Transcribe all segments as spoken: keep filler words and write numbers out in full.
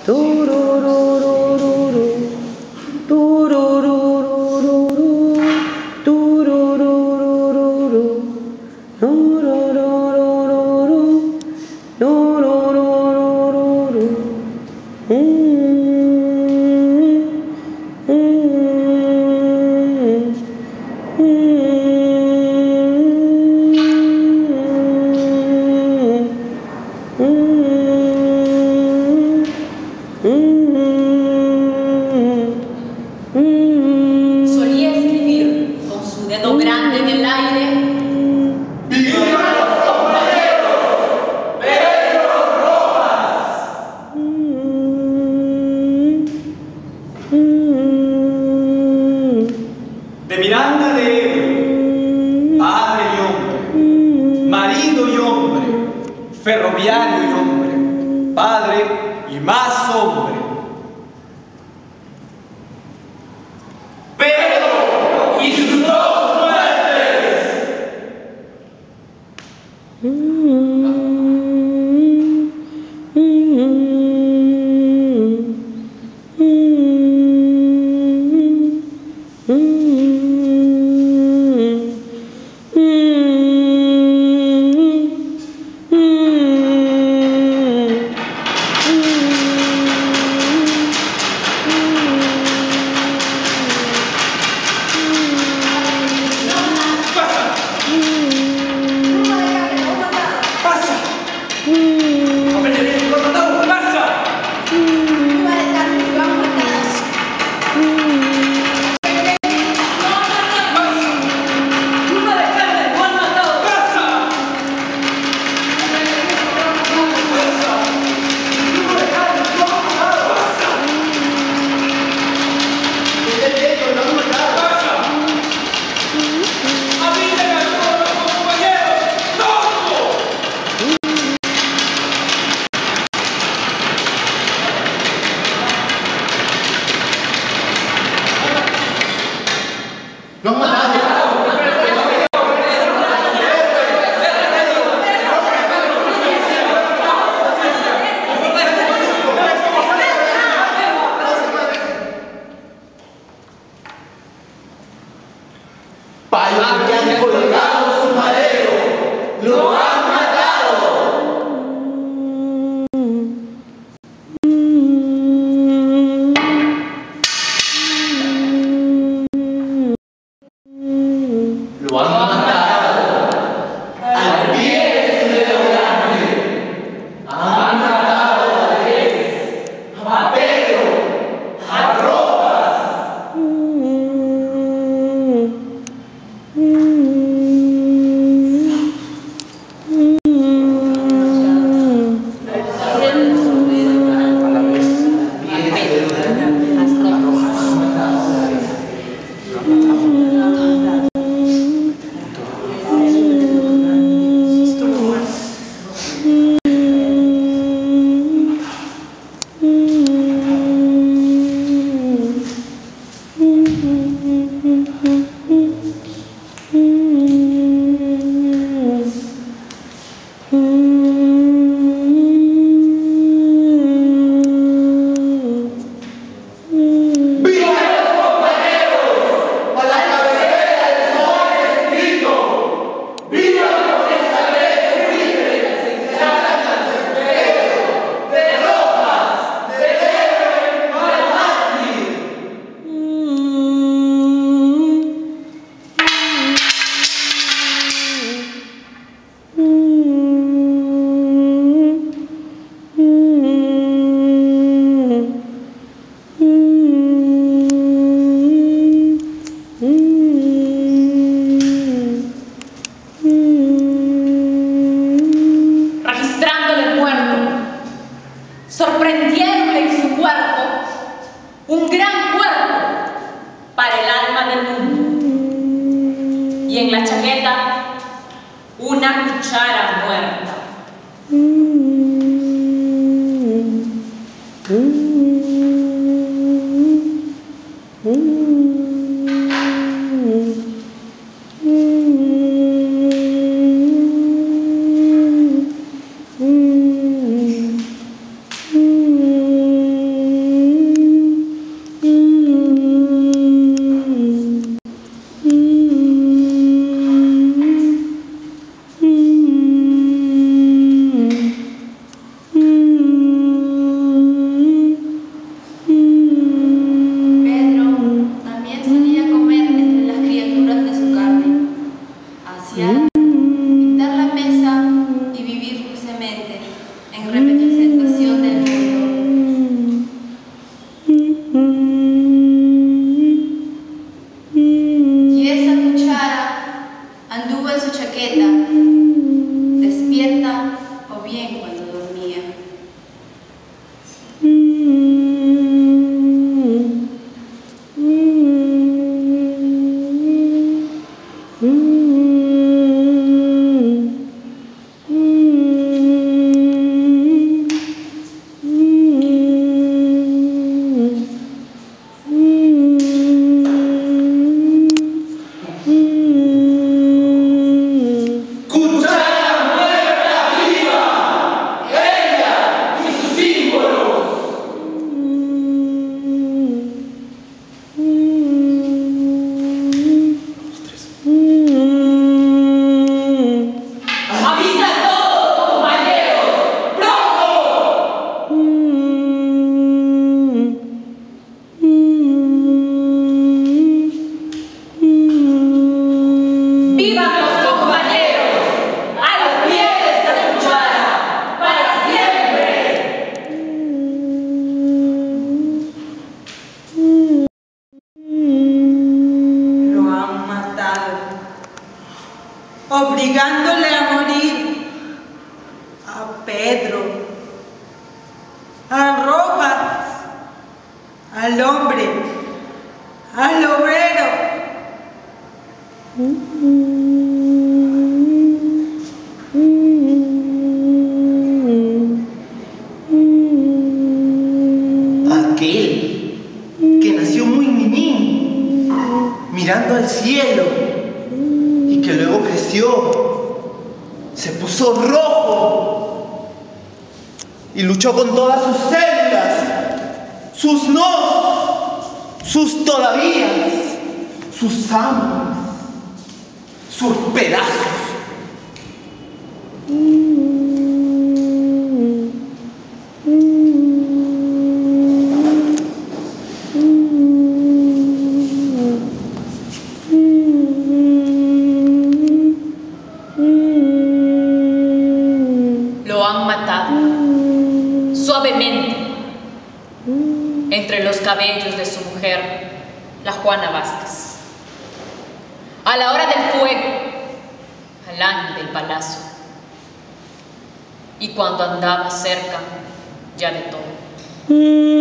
turururururu, turururururu, turururururu, turururururu, turururururu. Solía escribir con su dedo grande en el aire: ¡Viva los compañeros! ¡Pedro Rojas! De Miranda de Ebro, padre y hombre, marido y hombre, ferroviario y hombre, padre y más hombre. Pedro y sus dos muertes. ¡Lo han matado! ¡Para que han colgado su madero! ¡Lo han matado! Lo han matado al pie de su dedo grande. Han matado a Reyes, a Pedro, a Rojas. Registrándole muerto, sorprendiéndole en su cuerpo un gran cuerpo para el alma del mundo, y en la chaqueta una cuchara muerta. Mm-hmm. obligándole a morir a Pedro, a Rojas, al hombre, al obrero. Aquel que nació muy niñín, mirando al cielo, y que luego creció, se puso rojo y luchó con todas sus células, sus no, sus todavía, sus amos, sus pedazos. Lo han matado suavemente entre los cabellos de su mujer, la Juana Vázquez. A la hora del fuego, al año del balazo, y cuando andaba cerca ya de todo.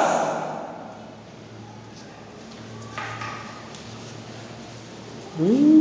Mm.